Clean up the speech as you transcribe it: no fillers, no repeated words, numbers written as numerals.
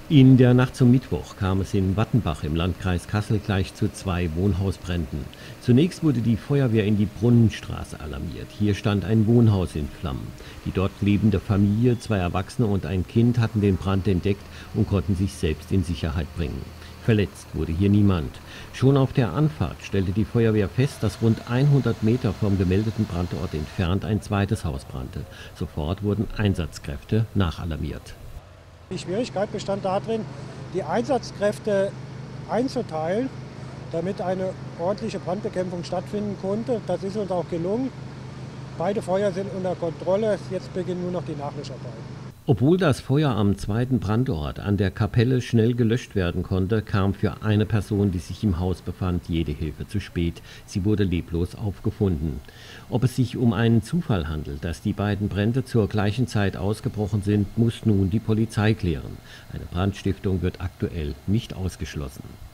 In der Nacht zum Mittwoch kam es in Wattenbach im Landkreis Kassel gleich zu 2 Wohnhausbränden. Zunächst wurde die Feuerwehr in die Brunnenstraße alarmiert. Hier stand ein Wohnhaus in Flammen. Die dort lebende Familie, 2 Erwachsene und ein Kind hatten den Brand entdeckt und konnten sich selbst in Sicherheit bringen. Verletzt wurde hier niemand. Schon auf der Anfahrt stellte die Feuerwehr fest, dass rund 100 Meter vom gemeldeten Brandort entfernt ein zweites Haus brannte. Sofort wurden Einsatzkräfte nachalarmiert. Die Schwierigkeit bestand darin, die Einsatzkräfte einzuteilen, damit eine ordentliche Brandbekämpfung stattfinden konnte. Das ist uns auch gelungen. Beide Feuer sind unter Kontrolle. Jetzt beginnen nur noch die Nachlöscharbeiten. Obwohl das Feuer am zweiten Brandort an der Kapelle schnell gelöscht werden konnte, kam für eine Person, die sich im Haus befand, jede Hilfe zu spät. Sie wurde leblos aufgefunden. Ob es sich um einen Zufall handelt, dass die beiden Brände zur gleichen Zeit ausgebrochen sind, muss nun die Polizei klären. Eine Brandstiftung wird aktuell nicht ausgeschlossen.